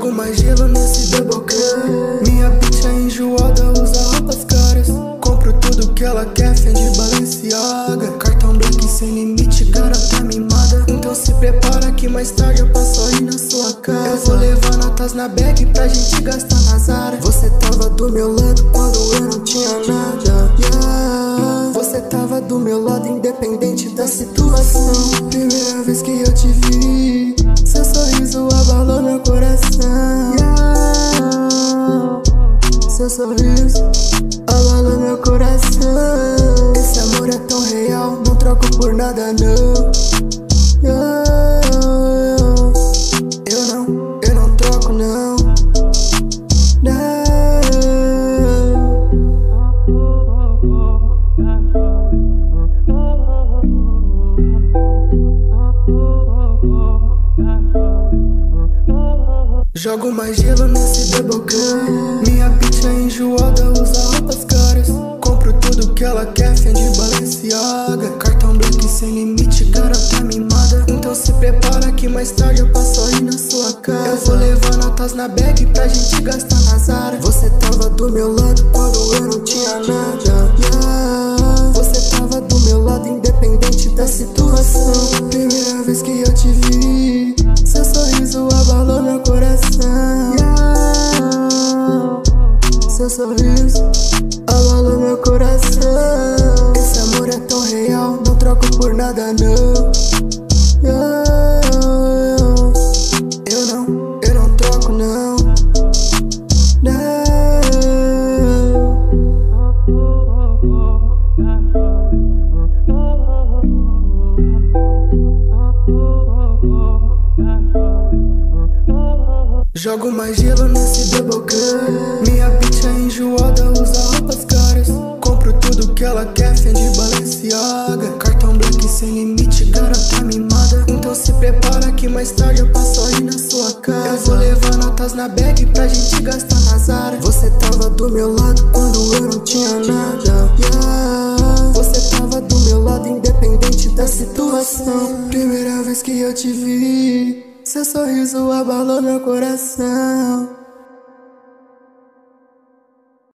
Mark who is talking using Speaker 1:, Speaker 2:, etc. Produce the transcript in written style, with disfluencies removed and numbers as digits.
Speaker 1: Jogo mais gelo nesse Doublecam. Minha bitch é enjoada, usa roupas caras. Compro tudo que ela quer, Fendi, Balenciaga. Cartão black sem limite, garota mimada. Então se prepara que mais tarde eu passo aí na sua casa. Eu vou levar notas na bag pra gente gastar na Zara. Você tava do meu lado quando eu não tinha nada, yeah. Você tava do meu lado independente da situação. Primeira vez que eu te vi, seu sorriso abalou meu coração, yeah. Seu sorriso abalou meu coração. Esse amor é tão real, não troco por nada não, yeah. Eu não troco não, não. Jogo mais gelo nesse Doublecam. Minha bitch é enjoada, usa roupas caras. Compro tudo que ela quer, Fendi, Balenciaga. Cartão black sem limite, garota mimada. Então se prepara que mais tarde eu passo aí na sua casa. Eu vou levar notas na bag pra gente gastar na Zara. Você tava do meu lado quando eu não tinha nada, yeah. Você tava do meu lado independente da situação. Primeira vez que eu te vi, seu sorriso abalou meu coração, yeah. Seu sorriso abalou meu coração. Esse amor é tão real, não troco por nada não, yeah. Eu não troco não, não. Jogo mais gelo nesse Doublecam. Minha bitch é enjoada, usa roupas caras. Compro tudo que ela quer, Fendi, Balenciaga. Cartão black sem limite, garota mimada. Então se prepara que mais tarde eu passo aí na sua casa. Eu vou levar notas na bag pra gente gastar na Zara. Você tava do meu lado quando eu não tinha nada, yeah. Você tava do meu lado independente da situação. Primeira vez que eu te vi, seu sorriso abalou meu coração.